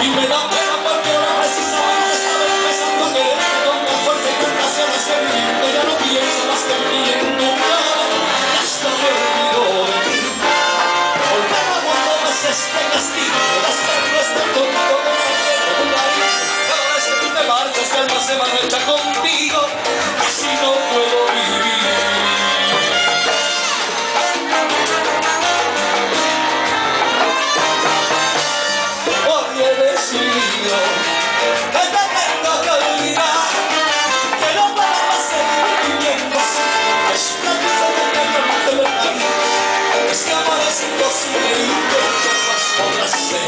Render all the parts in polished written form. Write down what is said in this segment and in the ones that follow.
Y me da pena porque ahora precisamente estaba empezando a quererte con tan fuerte y con las ganas de vivir, que ya no pienso más que en mí y en tu nada, y hasta me olvidó de ti. Porque no aguanto más este castigo, las perlas están conmigo con el tiempo de tu cariño. Cada vez que tú te marchas, mi alma se marcha contigo, así no puedo vivir. Hoy he decidido que te tengo que olvidar, que no puedo más seguir viviendo así. Es una cosa que me rompe el alma, es que amar es imposible y que jamás podrás ser.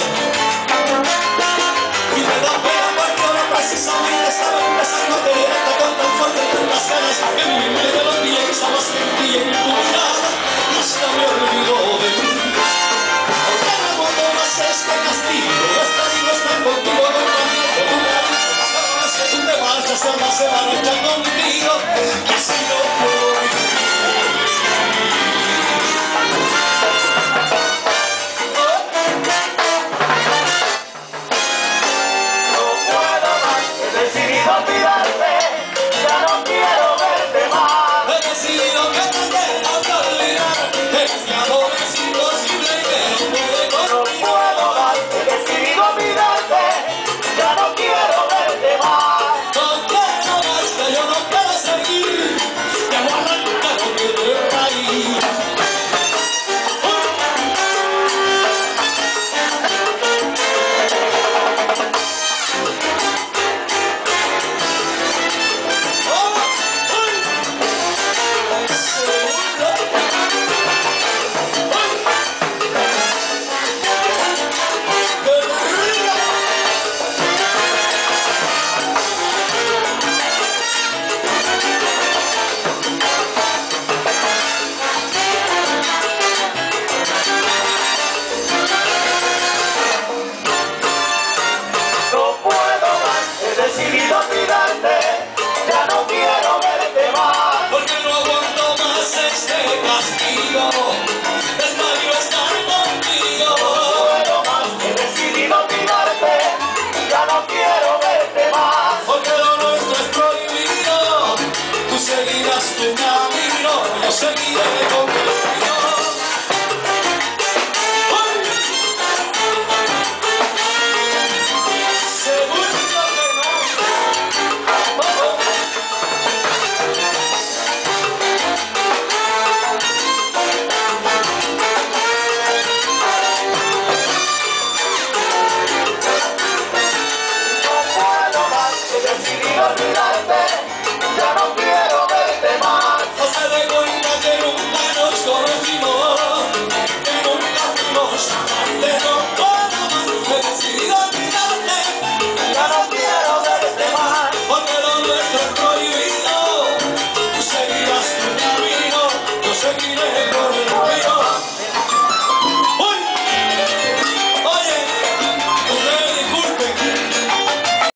Y me da pena porque ahora precisamente estaba empezando a quererte con tan fuerte y con las ganas que mi mente ya no piensa más que en ti y en tu mirada, y hasta me olvidó de ti. Porque no aguanto más este castigo, esta vida está contigo, compañero, tu cariño. Cada vez que tú te marchas, mi alma se marcha contigo, y así no puedo vivir. Olvidarte, ya no quiero verte más. He decidido que te tengo que olvidar, eres mi amor, es imposible que no puede No contigo. puedo más, he decidido olvidarte, ya no quiero verte más. No quiero más, que yo no quiero seguir, te voy a arrancar con mi raíz. No puedo más, he decidido olvidarte, ya no quiero verte más. Porque no aguanto más este castigo, es malo estar contigo. No puedo más, he decidido olvidarte, ya no quiero verte más. Porque lo nuestro es prohibido, tú seguirás tu camino, yo seguiré con el mío. Seguro que no. No puedo más, he decidido olvidarte, ya no quiero verte más. No se dé cuenta que nunca nos conocimos, que nunca fuimos amantes. No puedo más, he decidido olvidarte, Ya no quiero verte más. porque lo nuestro es prohibido. Tú seguirás tu camino, yo seguiré